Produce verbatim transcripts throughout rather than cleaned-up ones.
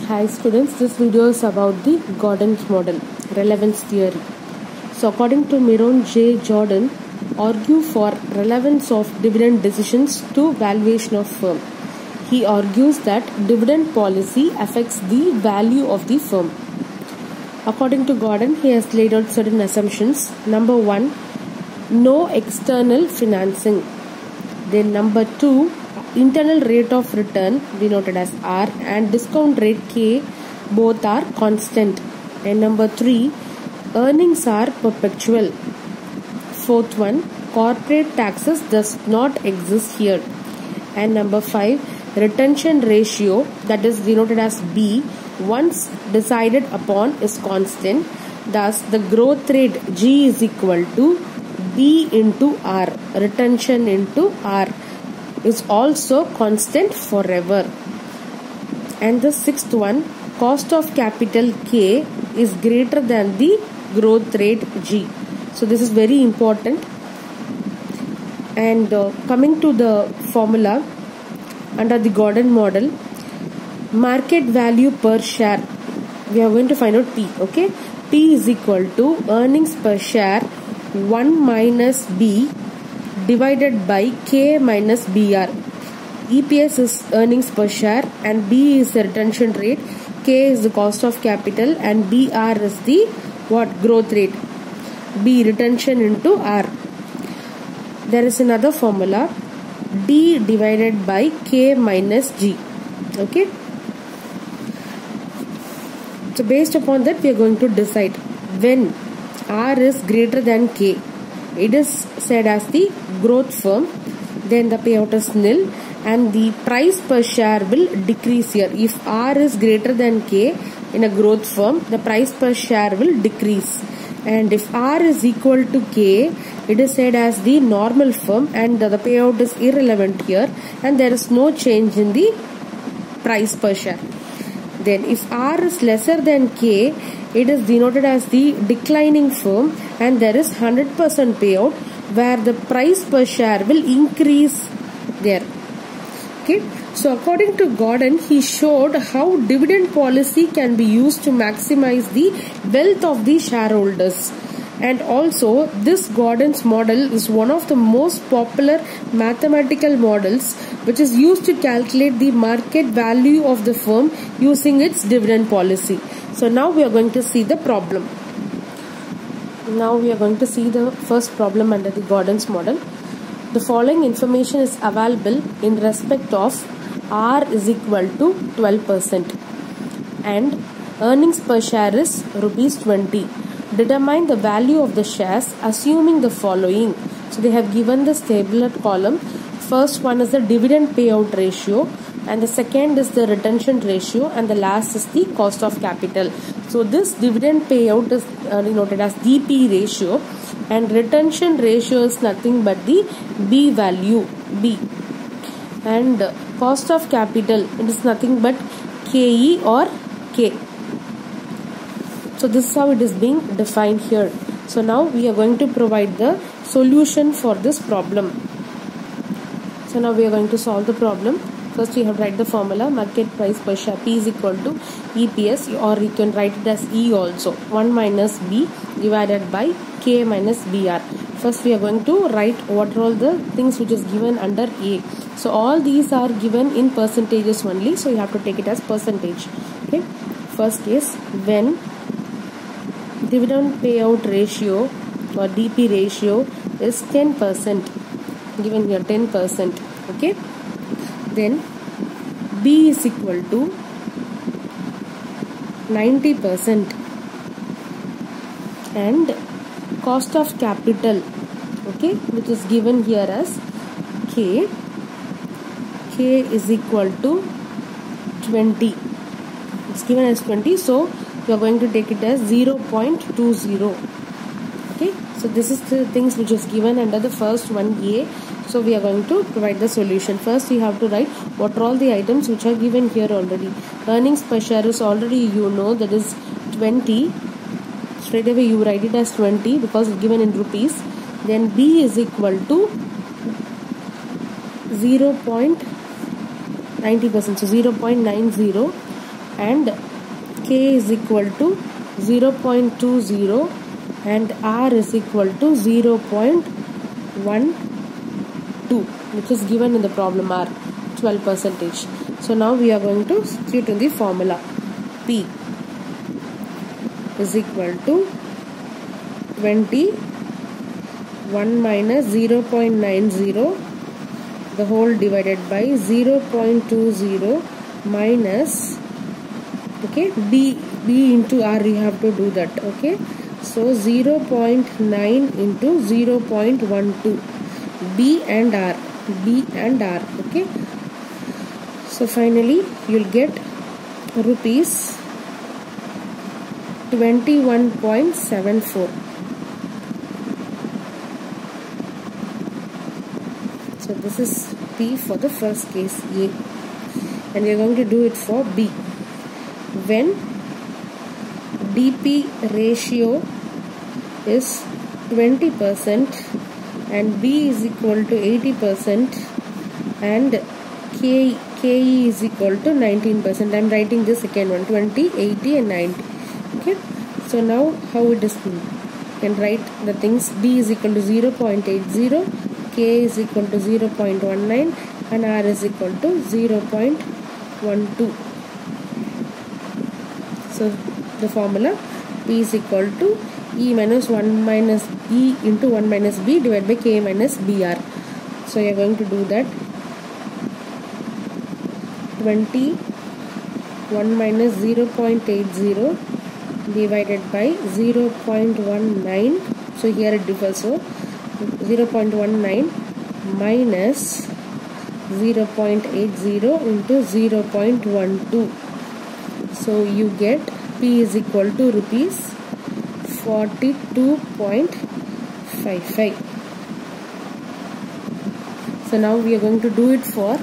Hi students, this video is about the Gordon's model, relevance theory. So according to Myron J. Jordan, argue for relevance of dividend decisions to valuation of firm. He argues that dividend policy affects the value of the firm. According to Gordon, he has laid out certain assumptions. Number one, no external financing. Then number two, internal rate of return denoted as R and discount rate K both are constant. And number three, earnings are perpetual. Fourth one, corporate taxes does not exist here. And number five, retention ratio, that is denoted as B, once decided upon is constant. Thus the growth rate G is equal to B into R, retention into R, is also constant forever. And the sixth one, cost of capital K is greater than the growth rate G. So this is very important. And uh, coming to the formula under the Gordon model, market value per share, we are going to find out P. Okay, P is equal to earnings per share one minus B divided by K minus B R. E P S is earnings per share and B is the retention rate, K is the cost of capital and B R is the what growth rate, B retention into R. There is another formula, D divided by K minus G. Okay. So based upon that we are going to decide when R is greater than K, it is said as the growth firm, then the payout is nil and the price per share will decrease here. If R is greater than K in a growth firm, the price per share will decrease. And if R is equal to K, it is said as the normal firm and the payout is irrelevant here and there is no change in the price per share. Then if R is lesser than K, it is denoted as the declining firm and there is one hundred percent payout where the price per share will increase there. Okay. So according to Gordon, he showed how dividend policy can be used to maximize the wealth of the shareholders. And also this Gordon's model is one of the most popular mathematical models which is used to calculate the market value of the firm using its dividend policy. So now we are going to see the problem. Now we are going to see the first problem under the Gordon's model. The following information is available in respect of R is equal to twelve percent and earnings per share is rupees twenty. Determine the value of the shares assuming the following. So they have given this tabular column. First one is the dividend payout ratio and the second is the retention ratio and the last is the cost of capital. So this dividend payout is uh, denoted as D P ratio and retention ratio is nothing but the B value, B, and uh, cost of capital, it is nothing but K E or K. So this is how it is being defined here. So now we are going to provide the solution for this problem. So now we are going to solve the problem. First we have to write the formula, market price per share P is equal to E P S, or you can write it as E also, one minus B divided by K minus B R. First we are going to write what are all the things which is given under A. So all these are given in percentages only, so you have to take it as percentage. Okay. First is when dividend payout ratio or D P ratio is ten percent, given here ten percent. Okay. Then B is equal to ninety percent and cost of capital, okay, which is given here as K, K is equal to twenty. It's given as twenty, so we are going to take it as zero point two zero. Okay, so this is the things which is given under the first one, A. So we are going to provide the solution. First we have to write what are all the items which are given here already. Earnings per share is already, you know, that is twenty. Straight away you write it as twenty because it's given in rupees. Then B is equal to zero point nine zero percent, so zero point nine zero. and K is equal to zero point two zero and R is equal to zero point one two, which is given in the problem R, twelve percentage. So now we are going to substitute in the formula. P is equal to twenty-one minus zero point nine zero, the whole divided by zero point two zero minus, okay, B, B into R, you have to do that, okay. So zero point nine into zero point one two, B and R, B and R, okay. So finally you'll get rupees twenty-one point seven four. So this is P for the first case, A, and we are going to do it for B. When D P ratio is twenty percent and B is equal to eighty percent and K, KE is equal to nineteen percent. I am writing the second one, twenty, eighty and ninety. Okay. So now how it is, you can write the things. B is equal to zero point eight zero, K is equal to zero point one nine and R is equal to zero point one two. So the formula, P is equal to E minus one minus E into one minus B divided by K minus B R. So you are going to do that. twenty-one minus zero point eight zero divided by zero point one nine. So here it differs. So zero point one nine minus zero point eight zero into zero point one two. So you get P is equal to rupees forty-two point five five. So now we are going to do it for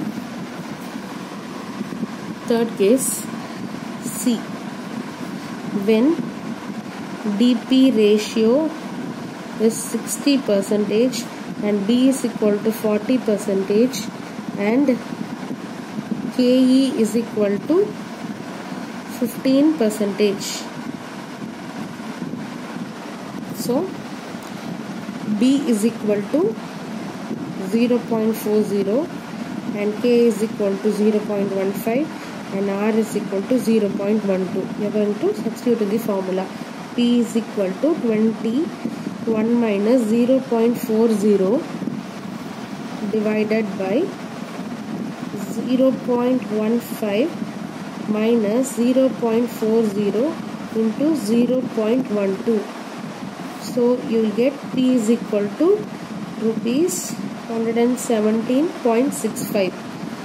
third case, C. When D P ratio is sixty percentage and B is equal to forty percentage and K E is equal to fifteen percentage. So B is equal to zero point four zero and K is equal to zero point one five and R is equal to zero point one two. We are going to substitute in the formula. P is equal to twenty-one minus zero point four zero divided by zero point one five minus zero point four zero into zero point one two. So you will get P is equal to rupees one hundred seventeen point six five.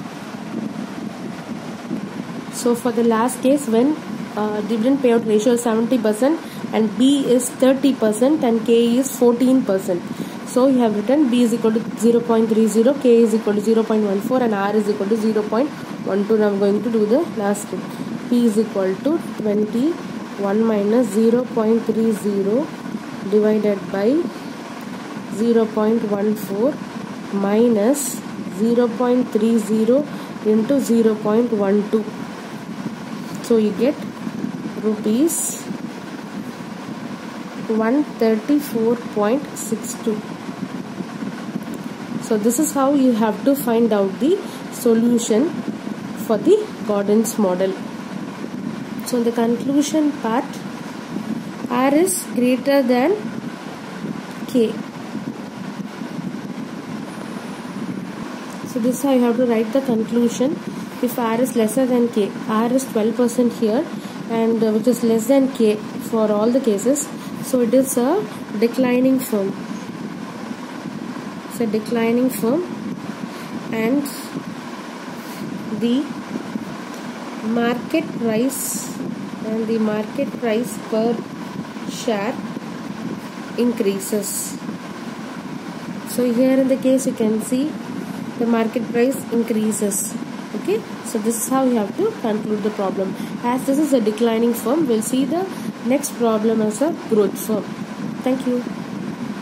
So for the last case, when uh, dividend payout ratio is seventy percent and B is thirty percent and K is fourteen percent. So you have written B is equal to zero point three zero, K is equal to zero point one four and R is equal to zero point one two. Now I am going to do the last one. P is equal to twenty-one minus zero point three zero divided by zero point one four minus zero point three zero into zero point one two. So you get rupees one hundred thirty-four point six two. So this is how you have to find out the solution for the Gordon's model. So in the conclusion part, R is greater than K. So this is how you have to write the conclusion. If R is lesser than K, R is twelve percent here and uh, which is less than K for all the cases. So it is a declining firm. It's a declining firm and the market price and the market price per share increases. So here in the case you can see the market price increases. Okay, so this is how you have to conclude the problem. As this is a declining firm, we'll see the next problem as a growth firm. Thank you.